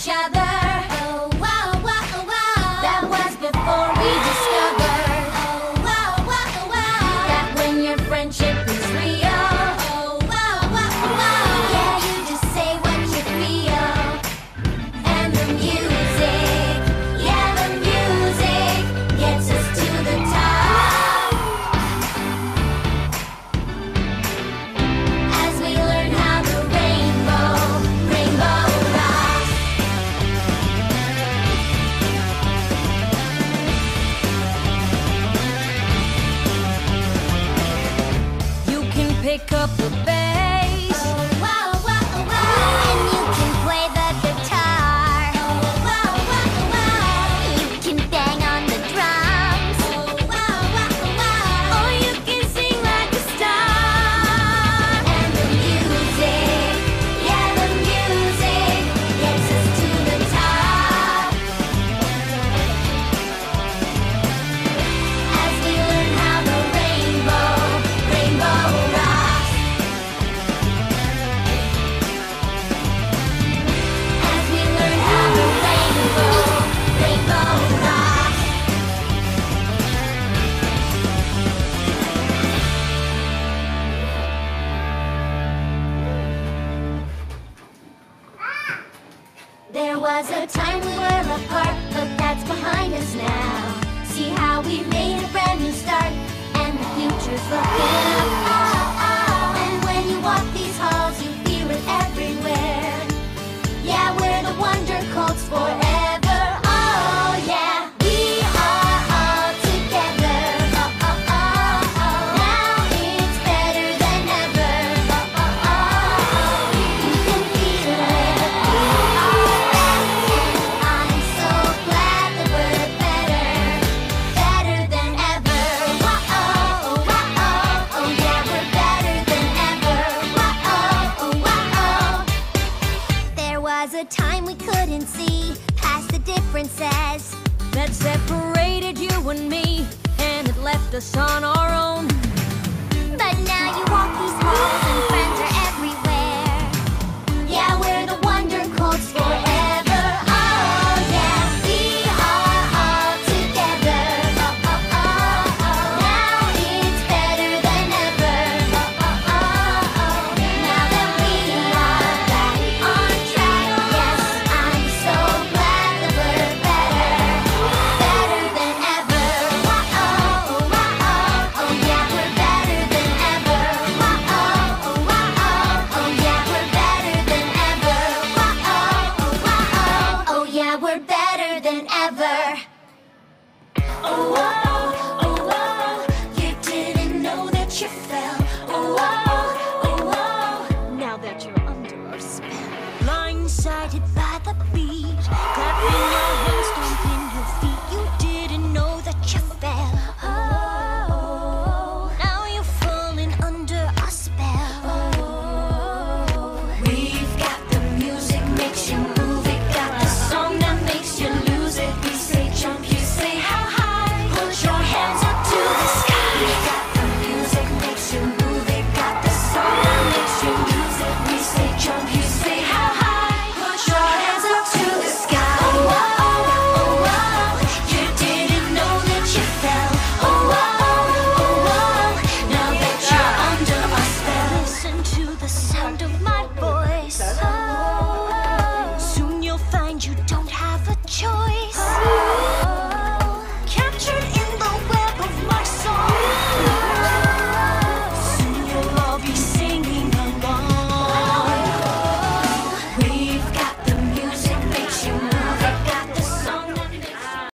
each other. Oh, wow, wow, wow. That was before we discovered. Oh, wow, wow, wow. That when your friendship is real. Oh, wow, wow, wow. Yeah, you just say what you feel. And the music, yeah, the music gets us to the top. As we learn how the rainbow rocks. You can pick up the bass. Oh, wow, wow, wow. And you can play the guitar. Oh, wow, wow, wow. You can bang on the drums. Oh, wow, wow, wow. Or you can sing like a star. And the music, yeah, the music gets us to the top. As we learn how the rainbow rocks. As we learn how the rainbow rocks. There was a time we were apart, but that's behind us now. See how we made a brand new start, and the future's looking up. And when you walk these halls, you feel it everywhere. Yeah, we're the Wonder Colts forever. Oh yeah, we are all together. Oh oh oh oh. Now it's better than ever. Oh oh oh oh. You can feel it. We are back, and I'm so glad that we're better than ever. Whoa oh oh oh yeah, we're better than ever. Whoa oh oh. There was a time we couldn't see past the differences That separated you and me, and it left us on our own. but now you walk these halls